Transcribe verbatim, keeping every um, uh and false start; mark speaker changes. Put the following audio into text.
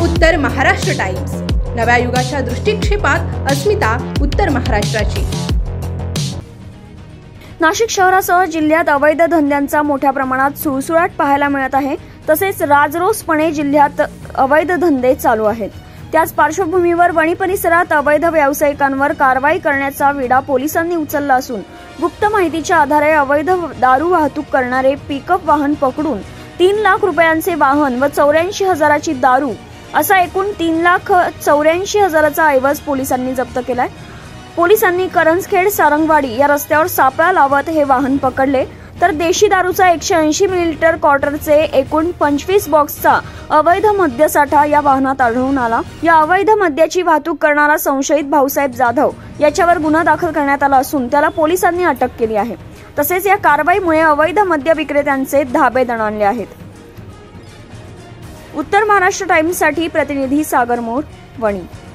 Speaker 1: उत्तर महाराष्ट्र टाइम्स, नव्या युगाच्या दृष्टिक्षेपात अस्मिता उत्तर महाराष्ट्राची।
Speaker 2: नाशिक शहरासह जिल्ह्यात अवैध धंद्यांचा मोठ्या प्रमाणात सुळसुळाट पाहायला मिळत आहे। तसेच राजरोसपणे जिल्ह्यात अवैध धंदे चालू आहेत। त्याच पार्श्वभूमीवर वणी परिसरात अवैध व्यावसायिकांवर कारवाई करण्याचा विडा पोलिसांनी उचलला असून गुप्त माहितीच्या आधारे अवैध दारू वाहतूक करणारे पिकअप वाहन पकडून तीन लाख रुपयांचे वाहन व चौऱ्याऐंशी हजाराची दारू असा एकूण तीन लाख चौऱ्याऐंशी हजाराचा ऐवज पोलिसांनी जप्त केलाय। पोलिसांनी करंजखेड सारंगवाडी या रस्त्यावर सापळा लावत हे वाहन पकडले, तर देशी दारूचा एकशे ऐंशी मिलीलिटर क्वार्टरचे एकूण पंचवीस बॉक्सचा अवैध मद्यसाठा या वाहनात आढळून आला। या अवैध मद्याची वाहतूक करणारा संशयित भाऊसाहेब जाधव याच्यावर गुन्हा दाखल करण्यात आला असून त्याला पोलिसांनी अटक केली आहे। तसेच या कारवाईमुळे अवैध मद्य विक्रेत्यांचे धाबे दणाणले आहेत। उत्तर महाराष्ट्र टाइम्स साठी प्रतिनिधी सागर मोर, वणी।